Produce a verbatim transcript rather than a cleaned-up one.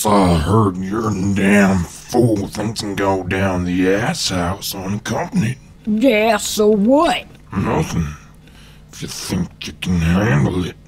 I heard you're a damn fool thinks and go down the ass house unaccompanied. Yeah, so what? Nothing. If you think you can handle it.